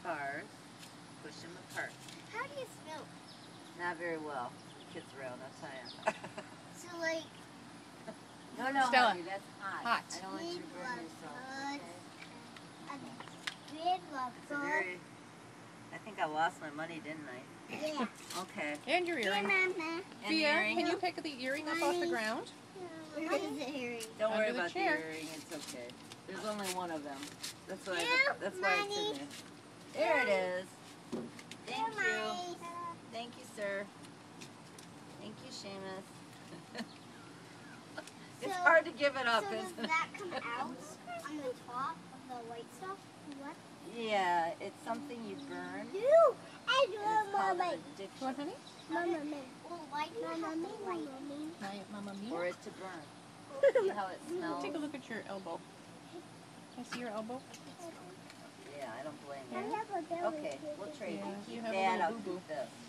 cars. Push them apart. How do you smoke? Not very well. Kids around, I'll tell you. So like. No, Stella. honey, that's hot. Hot. I don't want you to burn yourself. It's a very. I think I lost my money, didn't I? Yeah. Okay. And your earring. Mama. And the Via, earring? can you pick the earring up off the ground? What is it, Harry? Don't worry Under the about the chair. earring. It's okay. There's only one of them. That's why. Yeah, That's why it's in Mommy. there. There it is. Thank you. Mommy. Thank you, sir. Thank you, Seamus. It's So- hard to give it up, So does isn't it? that come out on the top of the white stuff? What? Yeah, it's something you burn. No, I And it's called an addiction. What, honey? Mama, well, why do you have the white? Mama For mia. it to burn. See how it smells? Take a look at your elbow. Can I see your elbow? Yeah, I don't blame I you. have a belly. Okay, we'll trade. Yeah, You you keep have a that, little I'll boo-boo. keep this.